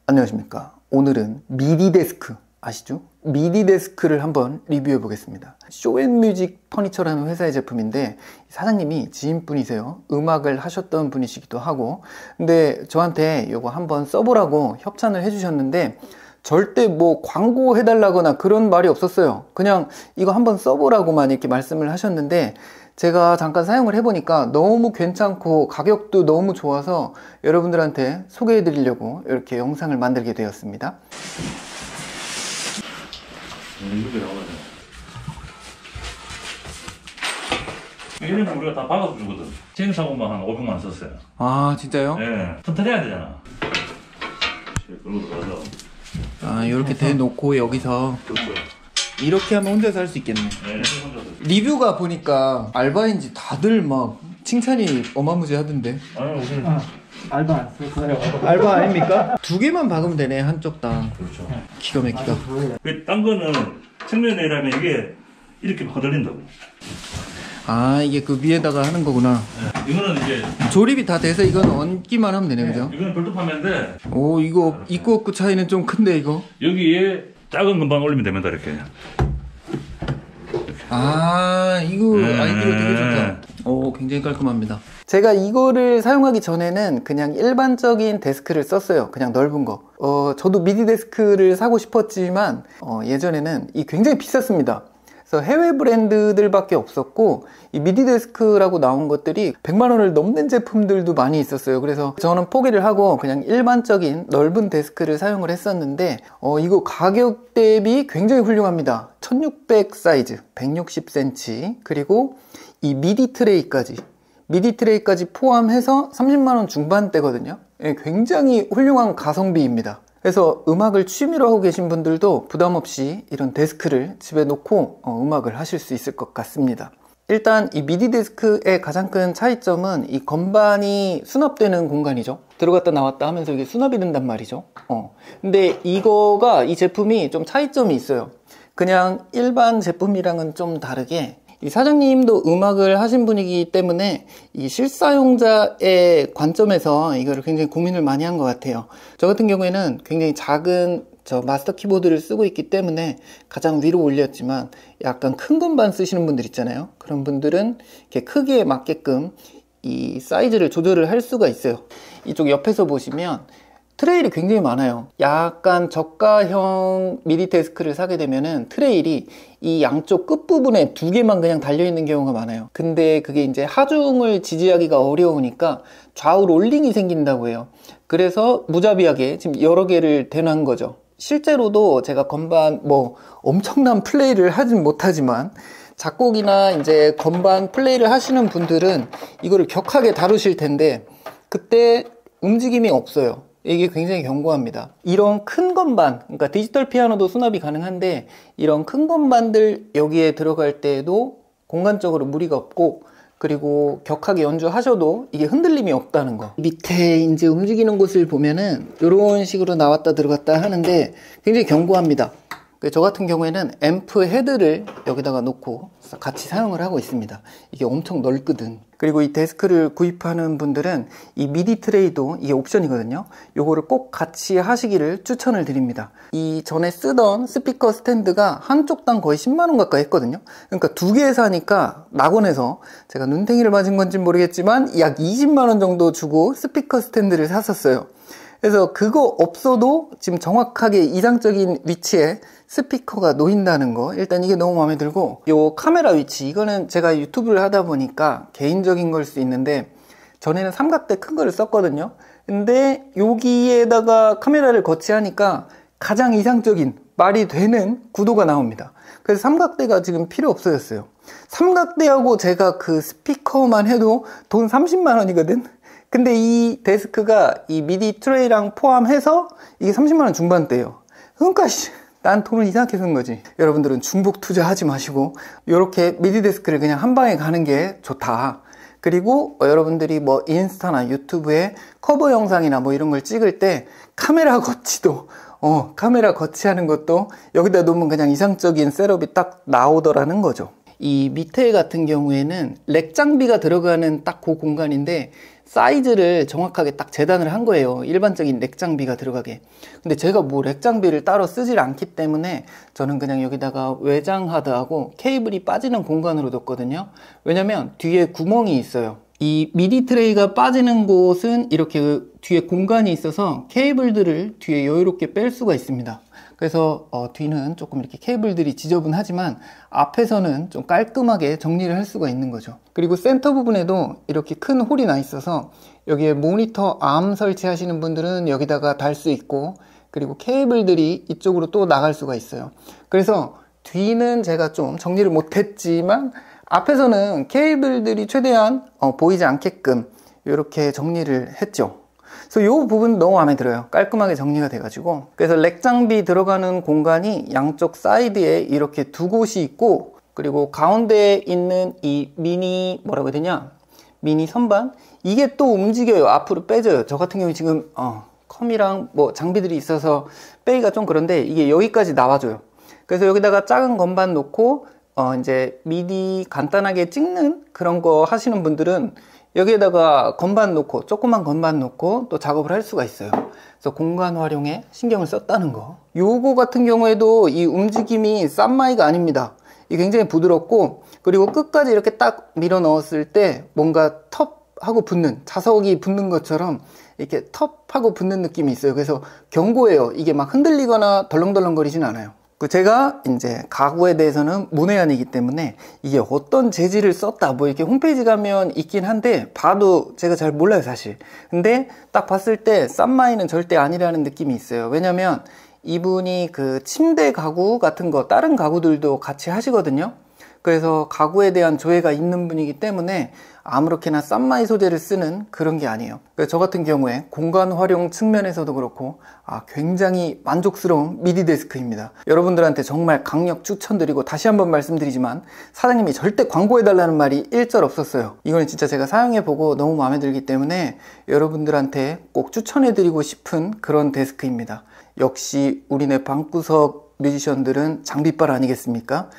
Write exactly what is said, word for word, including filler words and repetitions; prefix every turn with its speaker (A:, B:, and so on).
A: 안녕하십니까. 오늘은 미디 데스크 아시죠? 미디 데스크를 한번 리뷰해 보겠습니다. 쇼앤뮤직 퍼니처라는 회사의 제품인데 사장님이 지인분이세요. 음악을 하셨던 분이시기도 하고, 근데 저한테 이거 한번 써보라고 협찬을 해주셨는데 절대 뭐 광고 해달라거나 그런 말이 없었어요. 그냥 이거 한번 써보라고만 이렇게 말씀을 하셨는데 제가 잠깐 사용을 해보니까 너무 괜찮고 가격도 너무 좋아서 여러분들한테 소개해 드리려고 이렇게 영상을 만들게 되었습니다.
B: 얘는 우리가 다 박아서 주거든. 체인 사고만 한 오백만 원 썼어요.
A: 아 진짜요?
B: 네. 튼튼해야 되잖아. 그러고 들어가서.
A: 아 이렇게 대놓고 여기서
B: 그렇죠.
A: 이렇게 하면 혼자서 할 수 있겠네.
B: 네, 혼자서.
A: 리뷰가 보니까 알바인지 다들 막 칭찬이 어마무지하던데.
B: 아니 우선
C: 아, 알바 안 썼어요.
A: 알바 아닙니까? 두 개만 박으면 되네, 한쪽당.
B: 그렇죠.
A: 기가 막히다.
B: 딴 거는 측면이라면 이게 이렇게 흔들린다고.
A: 아 이게 그 위에다가 하는 거구나.
B: 네. 이거는 이제
A: 조립이 다 돼서 이건 얹기만 하면 되네, 그죠?
B: 이거는 별도 파면인데
A: 오 이거 있고 없고 차이는 좀 큰데 이거.
B: 여기에 작은 금방 올리면 됩니다. 이렇게.
A: 아 이거
B: 네.
A: 아이디어 되게 좋다. 오 굉장히 깔끔합니다. 제가 이거를 사용하기 전에는 그냥 일반적인 데스크를 썼어요. 그냥 넓은 거. 어 저도 미디 데스크를 사고 싶었지만 어, 예전에는 이 굉장히 비쌌습니다. 그래서 해외 브랜드들밖에 없었고 이 미디 데스크라고 나온 것들이 백만 원을 넘는 제품들도 많이 있었어요. 그래서 저는 포기를 하고 그냥 일반적인 넓은 데스크를 사용을 했었는데 어, 이거 가격 대비 굉장히 훌륭합니다. 천육백 사이즈, 백육십 센티미터, 그리고 이 미디 트레이까지 미디 트레이까지 포함해서 삼십만 원 중반대거든요. 예, 굉장히 훌륭한 가성비입니다. 그래서 음악을 취미로 하고 계신 분들도 부담 없이 이런 데스크를 집에 놓고 어, 음악을 하실 수 있을 것 같습니다. 일단 이 미디 데스크의 가장 큰 차이점은 이 건반이 수납되는 공간이죠. 들어갔다 나왔다 하면서 이게 수납이 된단 말이죠. 어. 근데 이거가 이 제품이 좀 차이점이 있어요. 그냥 일반 제품이랑은 좀 다르게 이 사장님도 음악을 하신 분이기 때문에 이 실사용자의 관점에서 이거를 굉장히 고민을 많이 한 것 같아요. 저 같은 경우에는 굉장히 작은 저 마스터 키보드를 쓰고 있기 때문에 가장 위로 올렸지만 약간 큰 건반 쓰시는 분들 있잖아요. 그런 분들은 이렇게 크기에 맞게끔 이 사이즈를 조절을 할 수가 있어요. 이쪽 옆에서 보시면 트레일이 굉장히 많아요. 약간 저가형 미디 데스크를 사게 되면은 트레일이 이 양쪽 끝부분에 두 개만 그냥 달려있는 경우가 많아요. 근데 그게 이제 하중을 지지하기가 어려우니까 좌우 롤링이 생긴다고 해요. 그래서 무자비하게 지금 여러 개를 대놓은 거죠. 실제로도 제가 건반 뭐 엄청난 플레이를 하진 못하지만 작곡이나 이제 건반 플레이를 하시는 분들은 이거를 격하게 다루실 텐데 그때 움직임이 없어요. 이게 굉장히 견고합니다. 이런 큰 건반, 그러니까 디지털 피아노도 수납이 가능한데 이런 큰 건반들 여기에 들어갈 때에도 공간적으로 무리가 없고 그리고 격하게 연주하셔도 이게 흔들림이 없다는 거. 밑에 이제 움직이는 곳을 보면은 이런 식으로 나왔다 들어갔다 하는데 굉장히 견고합니다. 저 같은 경우에는 앰프 헤드를 여기다가 놓고 같이 사용을 하고 있습니다. 이게 엄청 넓거든. 그리고 이 데스크를 구입하는 분들은 이 미디 트레이도 이게 옵션이거든요. 요거를 꼭 같이 하시기를 추천을 드립니다. 이 전에 쓰던 스피커 스탠드가 한쪽당 거의 십만 원 가까이 했거든요. 그러니까 두 개 사니까 낙원에서 제가 눈탱이를 맞은 건지 모르겠지만 약 이십만 원 정도 주고 스피커 스탠드를 샀었어요. 그래서 그거 없어도 지금 정확하게 이상적인 위치에 스피커가 놓인다는 거, 일단 이게 너무 마음에 들고, 요 카메라 위치, 이거는 제가 유튜브를 하다 보니까 개인적인 걸 수 있는데 전에는 삼각대 큰 거를 썼거든요. 근데 여기에다가 카메라를 거치하니까 가장 이상적인 말이 되는 구도가 나옵니다. 그래서 삼각대가 지금 필요 없어졌어요. 삼각대하고 제가 그 스피커만 해도 돈 삼십만 원이거든. 근데 이 데스크가 이 미디 트레이랑 포함해서 이게 삼십만 원 중반대예요. 그러니까 난 돈을 이상하게 쓴 거지. 여러분들은 중복 투자하지 마시고 이렇게 미디 데스크를 그냥 한 방에 가는 게 좋다. 그리고 어, 여러분들이 뭐 인스타나 유튜브에 커버 영상이나 뭐 이런 걸 찍을 때 카메라 거치도 어 카메라 거치하는 것도 여기다 놓으면 그냥 이상적인 셋업이 딱 나오더라는 거죠. 이 밑에 같은 경우에는 렉 장비가 들어가는 딱 그 공간인데 사이즈를 정확하게 딱 재단을 한 거예요. 일반적인 렉 장비가 들어가게. 근데 제가 뭐 렉 장비를 따로 쓰질 않기 때문에 저는 그냥 여기다가 외장 하드하고 케이블이 빠지는 공간으로 뒀거든요. 왜냐면 뒤에 구멍이 있어요. 이 미디 트레이가 빠지는 곳은 이렇게 뒤에 공간이 있어서 케이블들을 뒤에 여유롭게 뺄 수가 있습니다. 그래서 어, 뒤는 조금 이렇게 케이블들이 지저분하지만 앞에서는 좀 깔끔하게 정리를 할 수가 있는 거죠. 그리고 센터 부분에도 이렇게 큰 홀이 나 있어서 여기에 모니터 암 설치하시는 분들은 여기다가 달 수 있고, 그리고 케이블들이 이쪽으로 또 나갈 수가 있어요. 그래서 뒤는 제가 좀 정리를 못했지만 앞에서는 케이블들이 최대한 어, 보이지 않게끔 이렇게 정리를 했죠. 그래서 이 부분 너무 마음에 들어요. 깔끔하게 정리가 돼가지고. 그래서 렉 장비 들어가는 공간이 양쪽 사이드에 이렇게 두 곳이 있고, 그리고 가운데에 있는 이 미니 뭐라고 해야 되냐, 미니 선반, 이게 또 움직여요. 앞으로 빼져요. 저 같은 경우에 지금 어, 컴이랑 뭐 장비들이 있어서 빼기가 좀 그런데 이게 여기까지 나와줘요. 그래서 여기다가 작은 건반 놓고 어 이제 미디 간단하게 찍는 그런 거 하시는 분들은 여기에다가 건반 놓고, 조그만 건반 놓고 또 작업을 할 수가 있어요. 그래서 공간 활용에 신경을 썼다는 거. 요거 같은 경우에도 이 움직임이 싼 마이가 아닙니다. 이 굉장히 부드럽고, 그리고 끝까지 이렇게 딱 밀어 넣었을 때 뭔가 텁하고 붙는, 자석이 붙는 것처럼 이렇게 텁하고 붙는 느낌이 있어요. 그래서 견고해요. 이게 막 흔들리거나 덜렁덜렁거리진 않아요. 제가 이제 가구에 대해서는 문외한이기 때문에 이게 어떤 재질을 썼다 뭐 이렇게 홈페이지 가면 있긴 한데 봐도 제가 잘 몰라요 사실. 근데 딱 봤을 때 싼 마이는 절대 아니라는 느낌이 있어요. 왜냐면 이분이 그 침대 가구 같은 거 다른 가구들도 같이 하시거든요. 그래서 가구에 대한 조예가 있는 분이기 때문에 아무렇게나 싼마이 소재를 쓰는 그런 게 아니에요. 그래서 저 같은 경우에 공간 활용 측면에서도 그렇고 아, 굉장히 만족스러운 미디 데스크입니다. 여러분들한테 정말 강력 추천드리고, 다시 한번 말씀드리지만 사장님이 절대 광고해달라는 말이 일절 없었어요. 이거는 진짜 제가 사용해보고 너무 마음에 들기 때문에 여러분들한테 꼭 추천해드리고 싶은 그런 데스크입니다. 역시 우리네 방구석 뮤지션들은 장비빨 아니겠습니까?